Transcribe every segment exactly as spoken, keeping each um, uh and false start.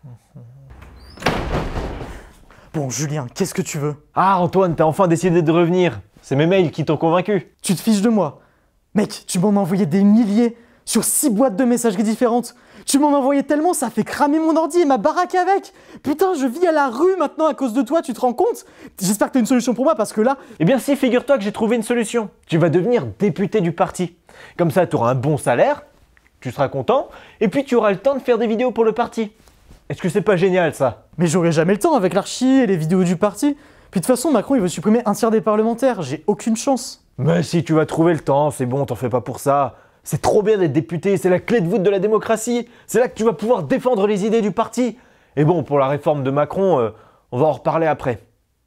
Bon, Julien, qu'est-ce que tu veux? Ah, Antoine, t'as enfin décidé de revenir. C'est mes mails qui t'ont convaincu. Tu te fiches de moi. Mec, tu m'en as envoyé des milliers sur six boîtes de messageries différentes. Tu m'en as envoyé tellement, ça a fait cramer mon ordi et ma baraque avec. Putain, je vis à la rue maintenant à cause de toi, tu te rends compte? J'espère que t'as une solution pour moi parce que là... Eh bien si, figure-toi que j'ai trouvé une solution. Tu vas devenir député du parti. Comme ça, tu auras un bon salaire, tu seras content, et puis tu auras le temps de faire des vidéos pour le parti. Est-ce que c'est pas génial ça? Mais j'aurai jamais le temps avec l'archi et les vidéos du parti. Puis de toute façon, Macron il veut supprimer un tiers des parlementaires, j'ai aucune chance. Mais si, tu vas trouver le temps, c'est bon, t'en fais pas pour ça. C'est trop bien d'être député, c'est la clé de voûte de la démocratie. C'est là que tu vas pouvoir défendre les idées du parti. Et bon, pour la réforme de Macron, euh, on va en reparler après.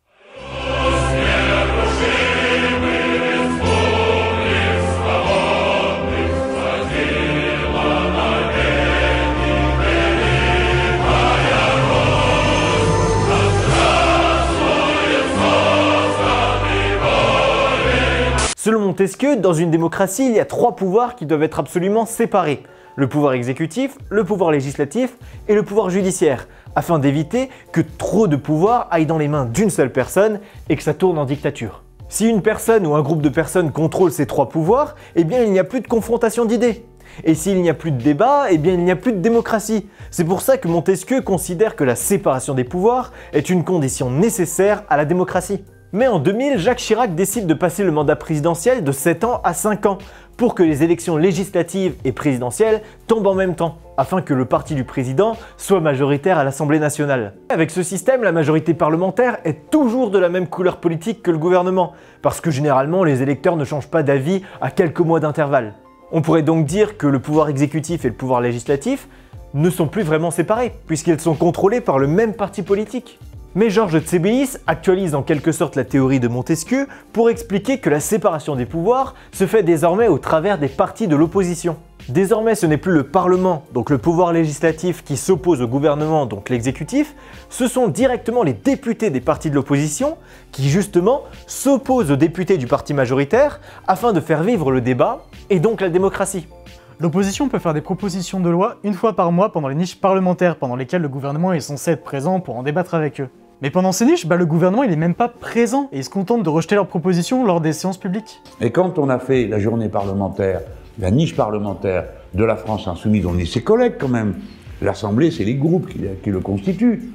Selon Montesquieu, dans une démocratie, il y a trois pouvoirs qui doivent être absolument séparés. Le pouvoir exécutif, le pouvoir législatif et le pouvoir judiciaire, afin d'éviter que trop de pouvoir aille dans les mains d'une seule personne et que ça tourne en dictature. Si une personne ou un groupe de personnes contrôle ces trois pouvoirs, eh bien il n'y a plus de confrontation d'idées. Et s'il n'y a plus de débat, eh bien il n'y a plus de démocratie. C'est pour ça que Montesquieu considère que la séparation des pouvoirs est une condition nécessaire à la démocratie. Mais en deux mille, Jacques Chirac décide de passer le mandat présidentiel de sept ans à cinq ans pour que les élections législatives et présidentielles tombent en même temps, afin que le parti du président soit majoritaire à l'Assemblée nationale. Avec ce système, la majorité parlementaire est toujours de la même couleur politique que le gouvernement, parce que généralement les électeurs ne changent pas d'avis à quelques mois d'intervalle. On pourrait donc dire que le pouvoir exécutif et le pouvoir législatif ne sont plus vraiment séparés, puisqu'ils sont contrôlés par le même parti politique. Mais Georges Tsébélis actualise en quelque sorte la théorie de Montesquieu pour expliquer que la séparation des pouvoirs se fait désormais au travers des partis de l'opposition. Désormais, ce n'est plus le Parlement, donc le pouvoir législatif, qui s'oppose au gouvernement, donc l'exécutif, ce sont directement les députés des partis de l'opposition qui justement s'opposent aux députés du parti majoritaire afin de faire vivre le débat et donc la démocratie. L'opposition peut faire des propositions de loi une fois par mois pendant les niches parlementaires pendant lesquelles le gouvernement est censé être présent pour en débattre avec eux. Mais pendant ces niches, bah, le gouvernement il est même pas présent et il se contente de rejeter leurs propositions lors des séances publiques. Et quand on a fait la journée parlementaire, la niche parlementaire de la France Insoumise, on est ses collègues quand même. L'Assemblée, c'est les groupes qui, qui le constituent.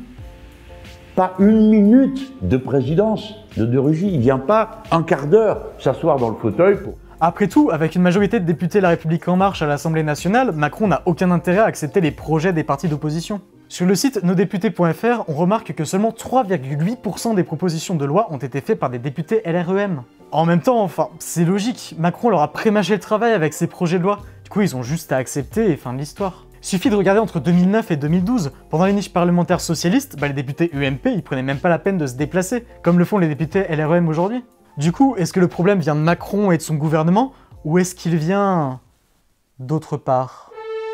Pas une minute de présidence de De Rugy. Il ne vient pas un quart d'heure s'asseoir dans le fauteuil pour... Après tout, avec une majorité de députés La République En Marche à l'Assemblée nationale, Macron n'a aucun intérêt à accepter les projets des partis d'opposition. Sur le site nos députés point F R, on remarque que seulement trois virgule huit pour cent des propositions de loi ont été faites par des députés L R E M. En même temps, enfin, c'est logique, Macron leur a prémâché le travail avec ses projets de loi, du coup ils ont juste à accepter et fin de l'histoire. Suffit de regarder entre deux mille neuf et deux mille douze, pendant les niches parlementaires socialistes, bah les députés U M P ils prenaient même pas la peine de se déplacer, comme le font les députés L R E M aujourd'hui. Du coup, est-ce que le problème vient de Macron et de son gouvernement, ou est-ce qu'il vient d'autre part ?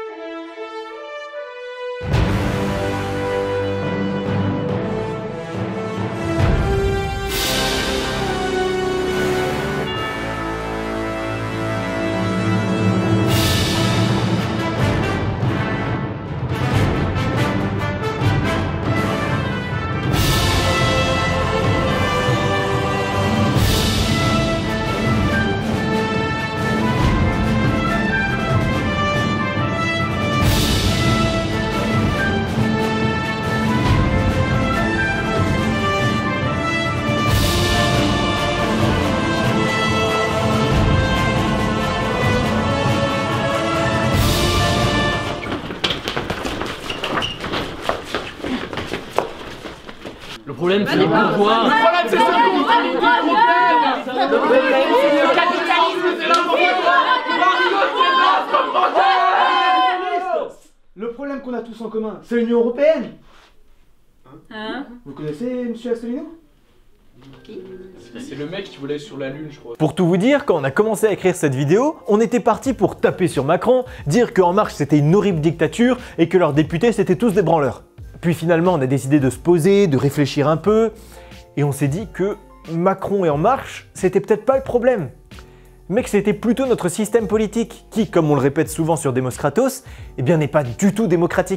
Le problème, c'est le pouvoir. Le problème, c'est ce qu'on dit du problème. Le problème, c'est le capitalisme, c'est l'important. Le problème qu'on a tous en commun, c'est l'Union Européenne. Hein? Vous connaissez M. Asselineau? C'est le mec qui voulait sur la lune, je crois. Pour tout vous dire, quand on a commencé à écrire cette vidéo, on était parti pour taper sur Macron, dire qu'En Marche c'était une horrible dictature et que leurs députés c'était tous des branleurs. Puis finalement on a décidé de se poser, de réfléchir un peu, et on s'est dit que Macron et En Marche c'était peut-être pas le problème, mais que c'était plutôt notre système politique qui, comme on le répète souvent sur Demos Kratos, eh bien n'est pas du tout démocratique.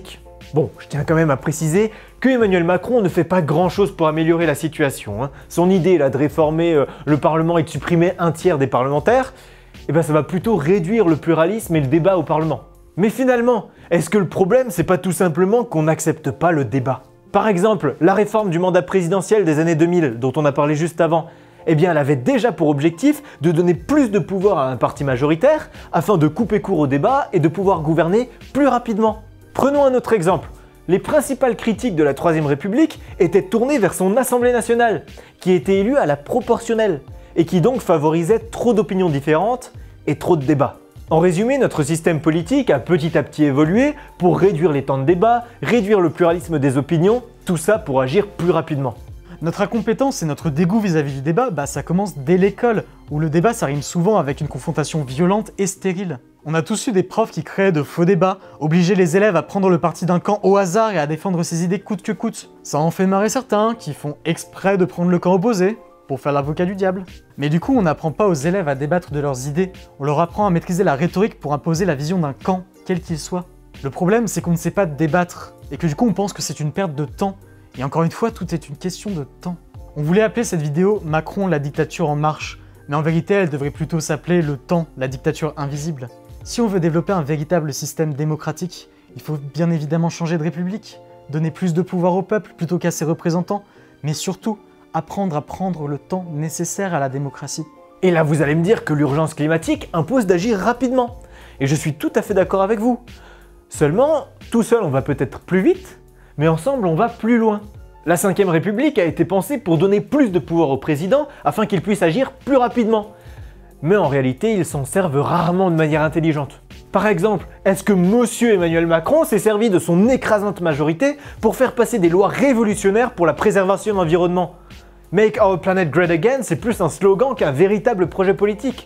Bon, je tiens quand même à préciser que Emmanuel Macron ne fait pas grand-chose pour améliorer la situation. Hein. Son idée là, de réformer euh, le Parlement et de supprimer un tiers des parlementaires, eh ben, ça va plutôt réduire le pluralisme et le débat au Parlement. Mais finalement, est-ce que le problème, c'est pas tout simplement qu'on n'accepte pas le débat? Par exemple, la réforme du mandat présidentiel des années deux mille, dont on a parlé juste avant, eh bien, elle avait déjà pour objectif de donner plus de pouvoir à un parti majoritaire afin de couper court au débat et de pouvoir gouverner plus rapidement. Prenons un autre exemple. Les principales critiques de la Troisième République étaient tournées vers son Assemblée nationale, qui était élue à la proportionnelle, et qui donc favorisait trop d'opinions différentes et trop de débats. En résumé, notre système politique a petit à petit évolué pour réduire les temps de débat, réduire le pluralisme des opinions, tout ça pour agir plus rapidement. Notre incompétence et notre dégoût vis-à-vis du débat, bah ça commence dès l'école, où le débat ça rime souvent avec une confrontation violente et stérile. On a tous eu des profs qui créaient de faux débats, obligeaient les élèves à prendre le parti d'un camp au hasard et à défendre ses idées coûte que coûte. Ça en fait marrer certains, qui font exprès de prendre le camp opposé, pour faire l'avocat du diable. Mais du coup, on n'apprend pas aux élèves à débattre de leurs idées, on leur apprend à maîtriser la rhétorique pour imposer la vision d'un camp, quel qu'il soit. Le problème, c'est qu'on ne sait pas débattre, et que du coup on pense que c'est une perte de temps. Et encore une fois, tout est une question de temps. On voulait appeler cette vidéo « Macron, la dictature en marche », mais en vérité, elle devrait plutôt s'appeler « Le temps, la dictature invisible ». Si on veut développer un véritable système démocratique, il faut bien évidemment changer de république, donner plus de pouvoir au peuple plutôt qu'à ses représentants, mais surtout, apprendre à prendre le temps nécessaire à la démocratie. Et là, vous allez me dire que l'urgence climatique impose d'agir rapidement. Et je suis tout à fait d'accord avec vous. Seulement, tout seul on va peut-être plus vite, mais ensemble on va plus loin. La cinquième République a été pensée pour donner plus de pouvoir au président afin qu'il puisse agir plus rapidement. Mais en réalité, ils s'en servent rarement de manière intelligente. Par exemple, est-ce que Monsieur Emmanuel Macron s'est servi de son écrasante majorité pour faire passer des lois révolutionnaires pour la préservation de l'environnement? Make our planet great again, c'est plus un slogan qu'un véritable projet politique.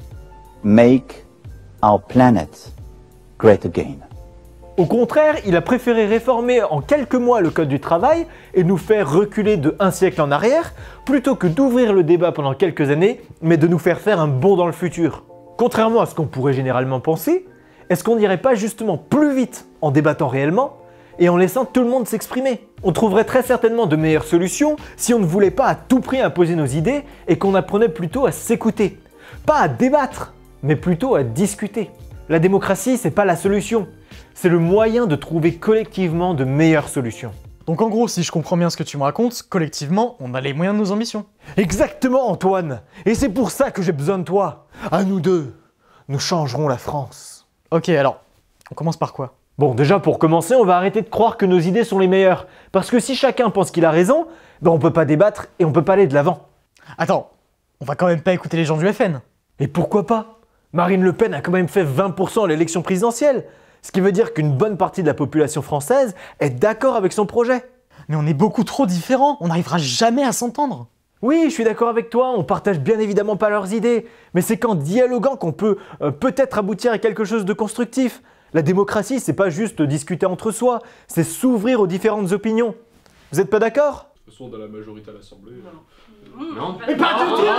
Make our planet great again. Au contraire, il a préféré réformer en quelques mois le code du travail et nous faire reculer de un siècle en arrière, plutôt que d'ouvrir le débat pendant quelques années, mais de nous faire faire un bond dans le futur. Contrairement à ce qu'on pourrait généralement penser, est-ce qu'on n'irait pas justement plus vite en débattant réellement et en laissant tout le monde s'exprimer? On trouverait très certainement de meilleures solutions si on ne voulait pas à tout prix imposer nos idées et qu'on apprenait plutôt à s'écouter. Pas à débattre, mais plutôt à discuter. La démocratie, c'est pas la solution. C'est le moyen de trouver collectivement de meilleures solutions. Donc en gros, si je comprends bien ce que tu me racontes, collectivement, on a les moyens de nos ambitions. Exactement, Antoine. Et c'est pour ça que j'ai besoin de toi. À nous deux, nous changerons la France. Ok, alors, on commence par quoi? Bon, déjà pour commencer, on va arrêter de croire que nos idées sont les meilleures. Parce que si chacun pense qu'il a raison, ben on peut pas débattre et on peut pas aller de l'avant. Attends, on va quand même pas écouter les gens du F N. Et pourquoi pas? Marine Le Pen a quand même fait vingt pour cent à l'élection présidentielle. Ce qui veut dire qu'une bonne partie de la population française est d'accord avec son projet. Mais on est beaucoup trop différents, on n'arrivera jamais à s'entendre. Oui, je suis d'accord avec toi, on partage bien évidemment pas leurs idées, mais c'est qu'en dialoguant qu'on peut euh, peut-être aboutir à quelque chose de constructif. La démocratie, c'est pas juste discuter entre soi, c'est s'ouvrir aux différentes opinions. Vous êtes pas d'accord? De toute façon, dans la majorité à l'Assemblée. Non. Non. Mais pas tout de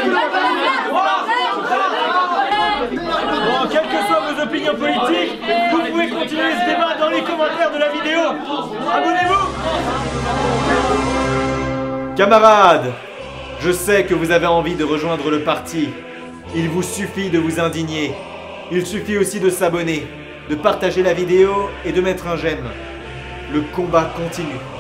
Bon, quelles que soient vos opinions politiques, vous pouvez continuer ce débat dans les commentaires de la vidéo. Abonnez-vous! Camarades, je sais que vous avez envie de rejoindre le parti. Il vous suffit de vous indigner. Il suffit aussi de s'abonner, de partager la vidéo et de mettre un j'aime. Le combat continue.